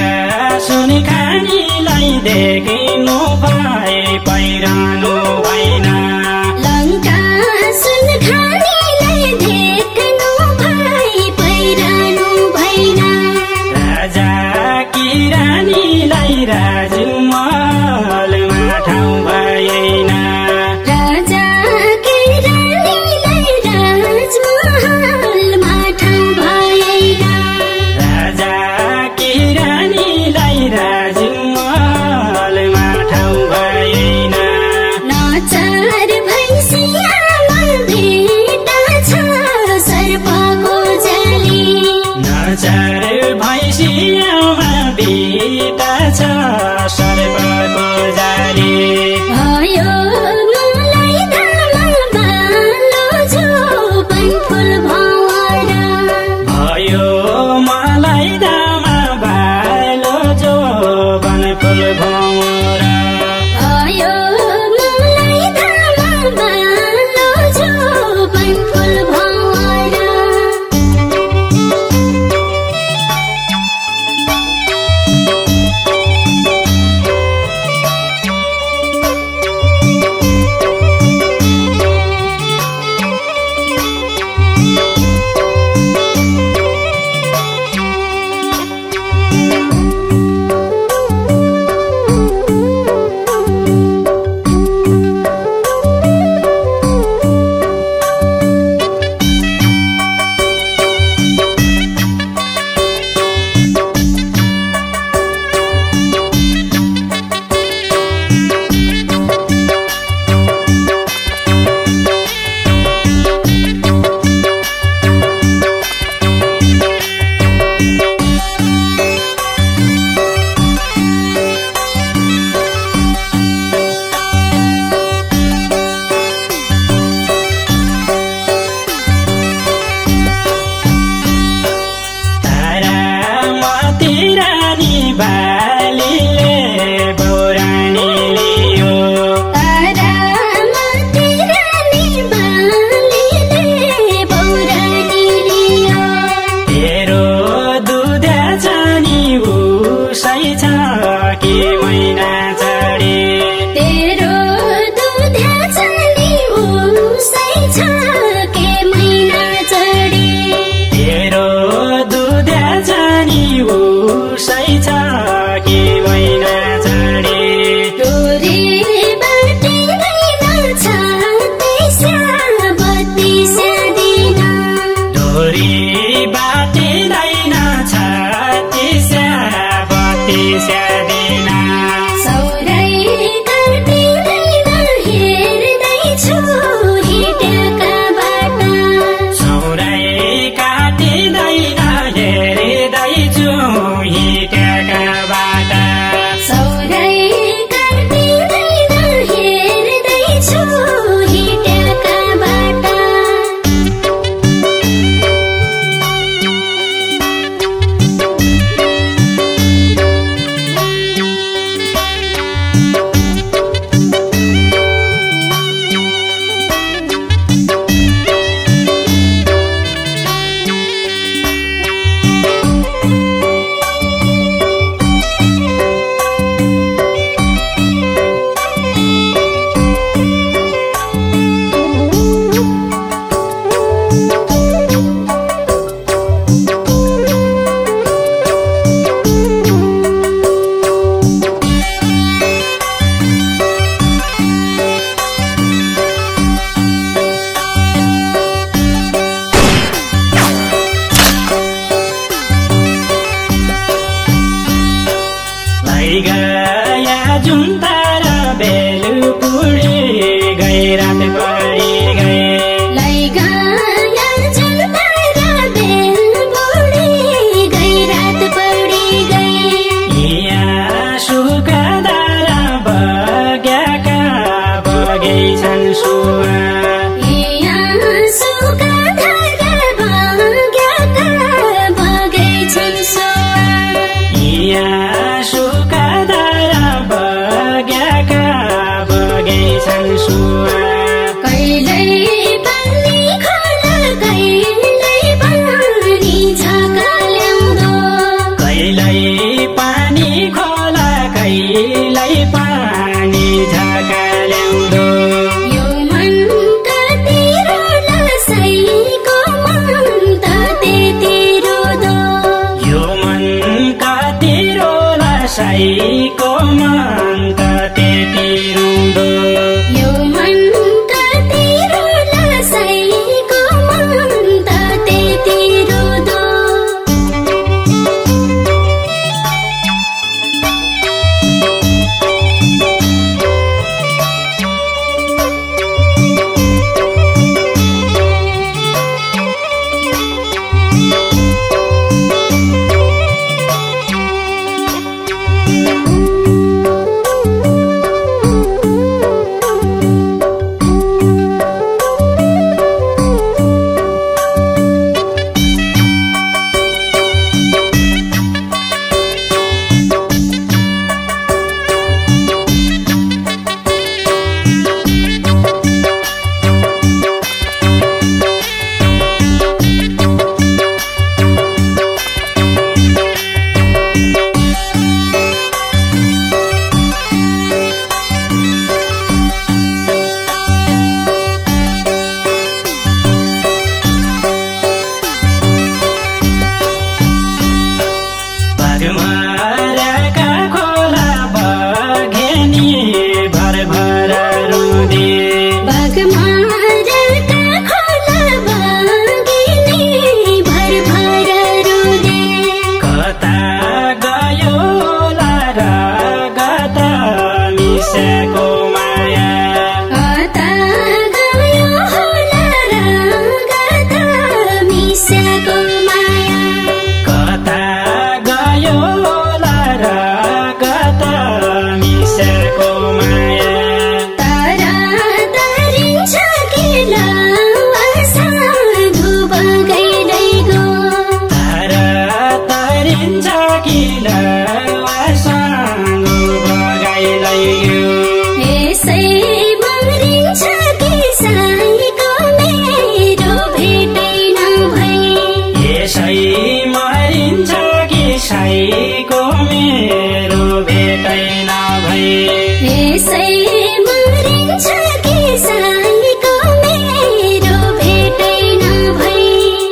सुन खानीलाई देखिनु भए पहिरनु भएन लङ्का सुन खानीलाई देख्नु भए पहिरनु भएन राजा कि रानीलाई राजमहलमा ठाउँ भएन राजा कि रानीलाई राजमहलमा ठाउँ भएन राजा कि रानीलाई राजमहलमा ठाउँ भएन नचार भैँसियामा भेटा छ सर्पको जाली नचार भैँसियामा भेटा छ सर्पको जाली भयो मलाई धामा बालो जो बनफुल भँवरा भयो मलाई दामा भालो जो बनफुल भँवरा भयो मलाई धामा बालो जो बनफुल भँवरा तारामती रानी बालीले बौरानी लियो तारामती रानी बालीले बौरानी लियो तेरो दुधा जानी उसै छ कि मैना चढे तेरो दुधा छानी उसै छ के मैना चढे तेरो दुधा जानी उसै छ कि मैना चढे डोरी बाटिँदैन छ त्यसै बत्ती स्यादिन डोरी बाटिँदैन छ त्यसै बत्ती स्यादिन सौरै काटिँदैन हेर्दैछु हिँडेका बाटा सौरै काटिँदैन हेर्दैछु हिँडेका बाटा सौरै काटिँदैन हेर्दैछु हिँडेका बाटा गया जुन तारा बेलुपुरी गई रात पड़ी गए लैगाया जुन तारा बेलुपुरी गई रात पड़ी गई यहाँ सुका धारा बग्याका बगैछन् सुवा यहाँ सुका धारा बग्याका बगैछन् सुवा यहाँ सुका धारा बग्याका बगैछन् सुवा कहिल्यै पानी खोला कहिल्यै पानी झका ल्याउँदो कहिल्यै पानी कसैको मन त त्यति रुँदो यो मन कति रुला साईको मन त त्यति रुँदो बाघमाराका खोला बगेनी भर भर रुँदे बाघमाराका खोला बगेनी भर भर रुँदे कता गयो लारा गता मिसेको माया कता गयो होला गता मिसेको माया कता गयो लारा गता मिसेको माया तारा तारिन्छ कि लासा धुप गइरहेको तारा तारिन्छ कि लासाङ्गो बगाइलैयो यसै मरिन्छ कि साईको मेरो भेटै नभई यसै मरिन्छ कि साईको मेरो भेटै नभई यसै मरिन्छ कि साईको मेरो भेटै नभई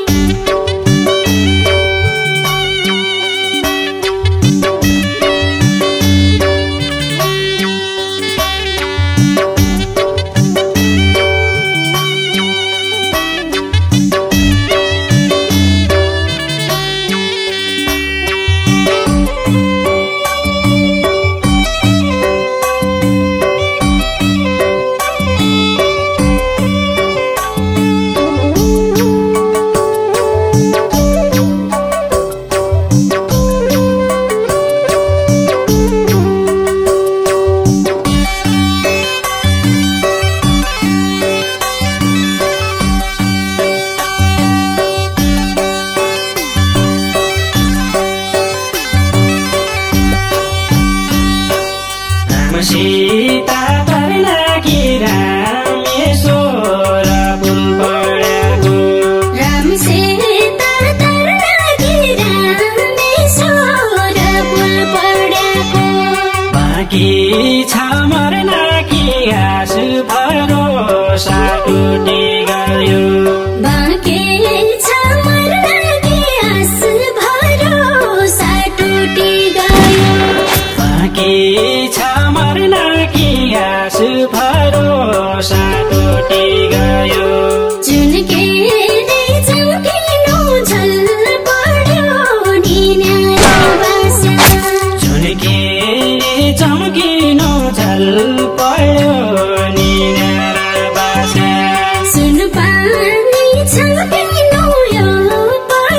सीता तर्नाकी रामेश्वर पुल पढ्याको राम सीता तर्नाकी रामेश्वर पुल पढ्याको बाँकी छ मर्नाकी आस भरोसा टुटी गयो बाँकी छ मर्नाकी आस भरोसा टुटी गयो बाँकी छ मर्नाकी आस भरोसा टुटी गयो झुल्केले चम्किनु झल पढ्यो नि न्यायवासा झुल्केले चम्किनु झल पढ्यो नि न्यायवासा सुनपानी छम्किनु यो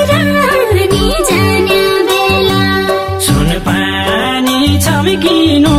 परानी जाने बेला सुनपानी छम्किनु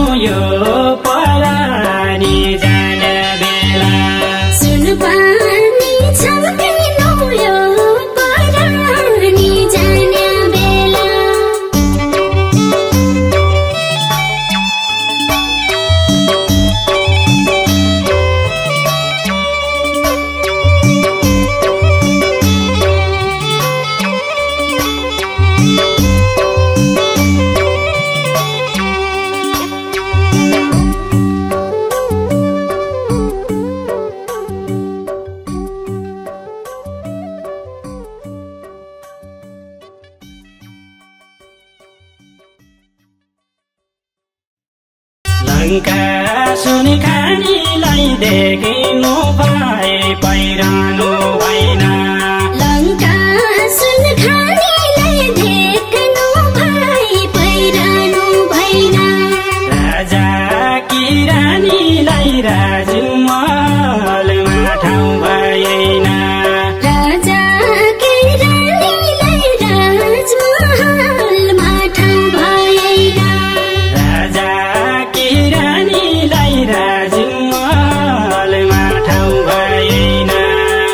शङ्का सुन खानीलाई देखिनु भए पहिरानो